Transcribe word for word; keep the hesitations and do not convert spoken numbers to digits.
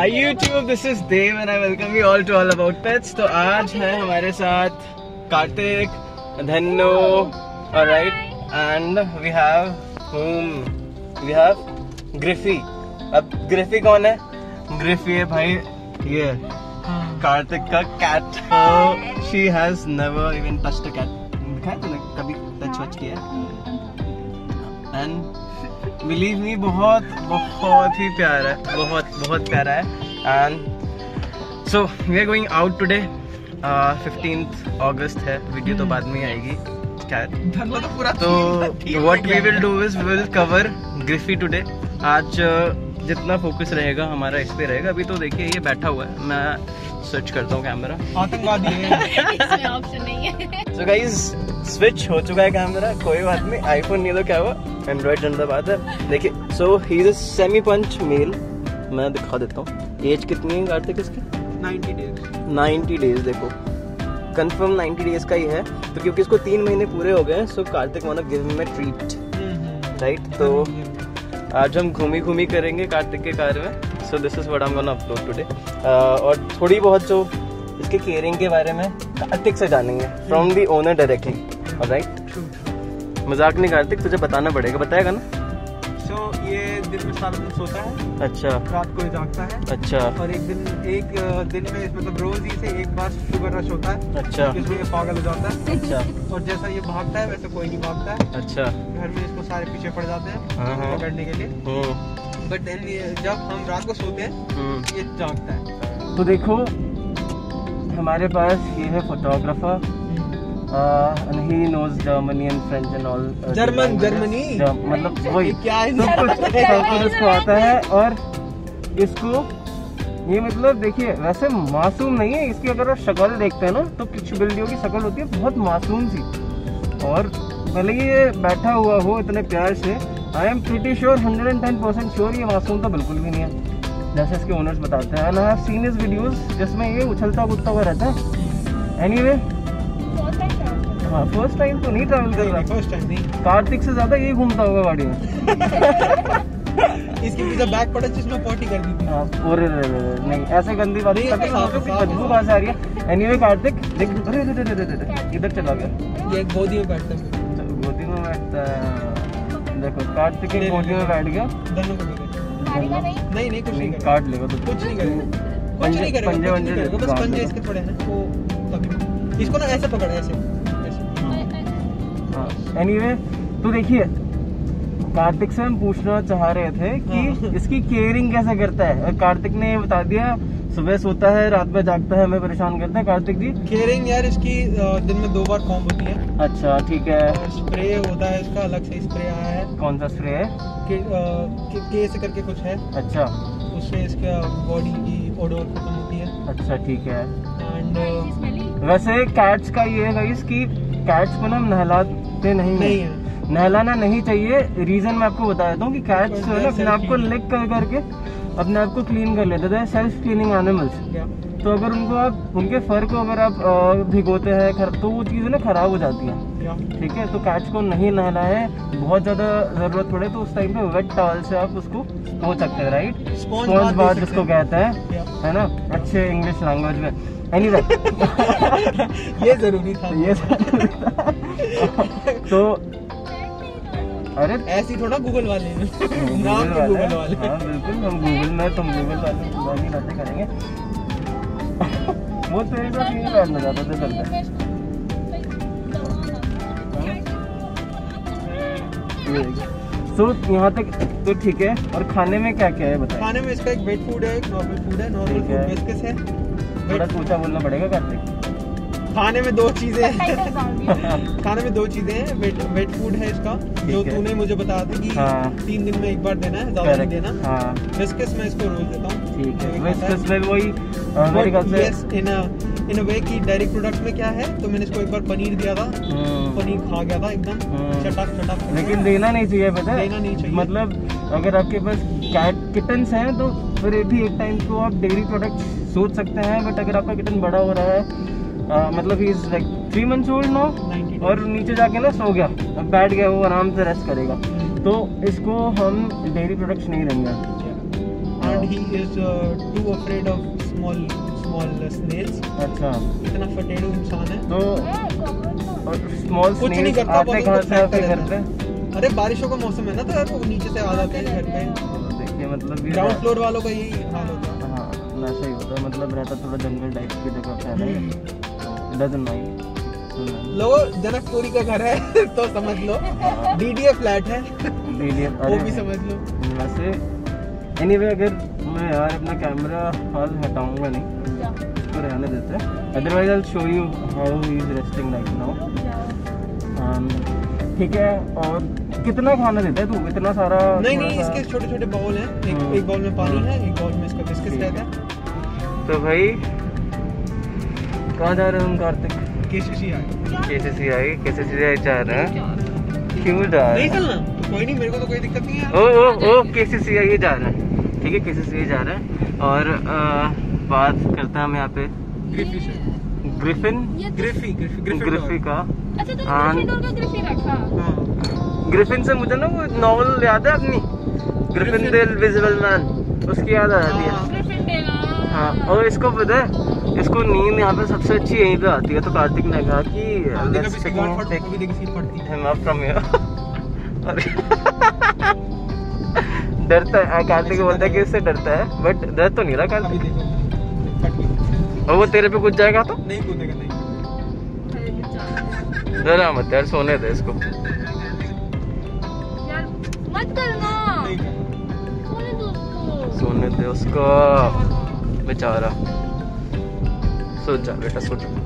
Hi YouTube, this is Dev and I welcome you all to All About Pets. तो आज है हमारे साथ Kartik, Dhanno, alright, and we have whom? We have ग्रिफी. अब ग्रिफी कौन है? ग्रिफी है भाई ये कार्तिक का cat. She has never even touched a cat. दिखाया तूने कभी टच वच किया? And बिलीव मी बहुत बहुत ही प्यारा है, बहुत बहुत प्यारा है. And so we are going out today. Fifteenth August है, वीडियो तो बाद में आएगी. तो what we will do is we will cover Griffy today. आज uh, जितना फोकस रहेगा हमारा इस पे रहेगा. अभी तो देखिए ये बैठा हुआ है, मैं स्विच करता हूँ कैमरा. आतंकवादी है, ऑप्शन नहीं है. सो गाइस स्विच हो चुका है कैमरा, कोई बात नहीं. आईफोन नहीं तो क्या हुआ, एंड्रॉइड जनता बात है. देखिए so he is a semi punch male. मैं दिखा देता हूँ एज कितनी है कार्तिक इसकी. Ninety days. नाइंटी डेज देखो कंफर्म नाइंटी डेज का ही है. तो क्योंकि इसको तीन महीने पूरे हो गए so Kartik want to give him a treat, right. तो आज हम घूमी घूमी करेंगे कार्तिक के कार में. So this is what I am gonna upload today. और थोड़ी बहुत जो इसके केयरिंग के बारे में कार्तिक से जानेंगे from the owner directly. Alright, मजाक नहीं कार्तिक, तुझे बताना पड़ेगा. बताएगा ना? सो so, ये दिन में सारा दिन सोता है. अच्छा. रात को ही जागता है. अच्छा. और एक दिन एक दिन में मतलब रोज ही से एक बार शुगर रश होता है. अच्छा. इसमें ये पागल हो जाता है. अच्छा. और जैसा ये भागता है वैसे कोई नहीं भागता है. अच्छा. घर में इसको सारे पीछे पड़ जाते हैं हाँ. पकड़ने के लिए. बट देन जब हम रात को सोते हैं ये जागता है. तो देखो हमारे पास ये है photographer. Uh, and he knows Germany and French and all. Uh, German Germany मतलब वही क्या है, सब कुछ सब कुछ इसको आता है. और इसको ये मतलब देखिए वैसे मासूम नहीं है. इसकी अगर आप शक्ल देखते हैं ना तो कुछ बिल्लियों की शक्ल होती है बहुत मासूम सी. और भले ये बैठा हुआ हो इतने प्यार से, I am pretty sure hundred and ten percent sure ये मासूम तो बिल्कुल भी नहीं है जैसे इसके ओनर्स बताते हैं. And I have seen his videos जिसमें ये उछलता कूदता हुआ रहता है. एनीवे हाँ, फर्स्ट टाइम तो नहीं ट्रैवल कर रहा. फर्स्ट टाइम नहीं. कार्तिक से ज्यादा यही घूमता होगा गाड़ी में. इसके पीछे बैग पड़ा जिसमें पॉटी कर दी थी. हाँ, और नहीं ऐसे गंदी बात नहीं. बदबू कहाँ से आ रही है? एनीवे कार्तिक देख, अरे इधर चला गया. ये गोदी में बैठता है. गोदी में बैठता है. देखो कार्तिक की गोदी में बैठ गया. दोनों को नहीं नहीं कुछ नहीं काट लेगा तो कुछ नहीं करेगा. कुछ नहीं करेगा. पंजे पंजे बस पंजे इसके पड़े हैं वो. इसको ना ऐसे पकड़ ऐसे. एनीवे तो देखिए कार्तिक से हम पूछना चाह रहे थे कि इसकी केयरिंग कैसे करता है. कार्तिक ने बता दिया सुबह सोता है रात में जागता है, हमें परेशान करता है. कार्तिक जी केयरिंग यार इसकी दिन में दो बार कॉम्ब होती है. अच्छा ठीक है. स्प्रे होता है इसका, अलग से स्प्रे आया है. कौन सा स्प्रे है? के, के, के से करके कुछ है. अच्छा. उससे इसका बॉडी की ओडोर खत्म होती है. अच्छा ठीक है. एंड वैसे कैट्स का ये है गाइस कि कैट्स को ना नहलाते नहीं, नहीं है. नहलाना नहीं चाहिए. रीजन मैं आपको बता देता हूँ कि कैट्स जो है ना अपने आप को लिक कर करके अपने आप को क्लीन कर लेते हैं. Self cleaning animals. तो अगर उनको आप उनके फर को अगर आप भिगोते हैं तो वो चीज़ें ना खराब हो जाती हैं. ठीक है. तो कैट्स को नहीं नहलाए. बहुत ज़्यादा ज़रूरत पड़े तो उस टाइम पे वेट टॉवल से आप उसको धो सकते हैं. राइट, स्पॉन्ज बाथ जिसको कहते हैं, है ना अच्छे इंग्लिश लैंग्वेज में. एनीवे ये जरूरी था. ये जरूरी था. तो अरे ऐसी थोड़ा गूगल वाले गूगल वाले, गूगल वाले. हाँ बिल्कुल, हम गूगल में तुम गूगल वाले वाली बातें करेंगे. वो तेरे साथ नहीं बैठना चाहता थे चलते. तो यहाँ तक तो ठीक है. और खाने में क्या क्या है बताइए. खाने में इसका एक वेट फूड है, एक नॉर्मल फूड है. नॉर्मल फूड बिस्किट्स है. थोड़ा ऊंचा बोलना पड़ेगा कार्तिक. खाने में दो चीजें हैं. खाने में दो चीजें हैं. वेट वेट फूड है इसका जो तूने मुझे बताया था कि हाँ. तीन दिन में एक बार देना है, ज्यादा नहीं देना. हाँ. बिस्किट्स में इसको रोज देता हूँ. ठीक है. बिस्किट्स में वही मेरे ख्याल से यस इन इन अ वे की डायरी प्रोडक्ट में क्या है. तो मैंने इसको एक बार पनीर दिया था. पनीर खा गया था एकदम चटक चटक. लेकिन देना नहीं चाहिए पता है. देना नहीं चाहिए. मतलब अगर आपके पास कैट किटन्स हैं तो फिर भी एक टाइम को आप डेयरी प्रोडक्ट सोच सकते हैं. बट अगर आपका किटन बड़ा हो रहा है Uh, मतलब he is like three months old no और नीचे जाके ना सो गया, अब बैठ गया, वो आराम से रेस्ट करेगा, तो इसको हम डेयरी प्रोडक्ट्स नहीं देंगे. he is uh, too afraid of small small snails. अच्छा, इतना फटेड़ू इंसान है तो स्मॉल कुछ नहीं करता, आते कहाँ से आपके घर पे? अरे बारिशों का मौसम है ना, तो यार वो नीचे से आ जाते हैं घर पे। देखिए मतलब ग्राउंड फ्लोर वालों का यही हाल होता है। हाँ वैसा ही होता है, मतलब रहता थोड़ा जंगल टाइप की जगह पे है ना, डजंट माइंड। लो जनकपुरी का घर है तो समझ लो, डीडीए फ्लैट है, डीडीए वो भी समझ लो। वैसे एनीवे अगर मैं यार अपना कैमरा हाल हटाऊंगा नहीं, इसको रहने देते हैं, otherwise I will show you how he is resting right now. ठीक है, और कितना खाना देता है तू? इतना सारा? नहीं नहीं, इसके छोटे छोटे बाउल हैं, एक एक बाउल में पानी है, एक बाउल में इसका बिस्किट रहता है। तो भाई कहाँ जा रहे हैं हम कार्तिक? केसीसी आई केसीसी आई केसीसी आई जा रहे हैं। क्यों जा रहे नहीं हैं? चलना कोई नहीं, मेरे को तो कोई दिक्कत नहीं है। ओ ओ ओ केसीसी आई जा रहे हैं, ठीक है केसीसी आई जा रहे हैं। और आ, बात करते हैं हम यहाँ पे ग्रिफी से ग्रिफिन ग्रिफी ग्रिफी ग्रिफी का। अच्छा तो ग्रिफिंडोर का ग्रिफी रखा। हाँ ग्रिफिन से मुझे ना वो नॉवल याद है अपनी, ग्रिफिन द इनविजिबल मैन, उसकी याद आ जाती है। ग्रिफिंडेल। हाँ, और इसको पता है, इसको नींद यहाँ पे सबसे अच्छी यहीं पे आती है। तो कार्तिक ने कहा कि let's take him up from here। डरता है कार्तिक, बोलता है कि इससे डरता है, बट डर तो नहीं रहा कार्तिक। और वो तेरे पे कूद जाएगा तो नहीं कूदेगा, नहीं डरा मत यार, सोने दे इसको। यार मत करना, नहीं सोने दो उसको। सोने दे उसको बेचारा, सो जा बेटा सो जा।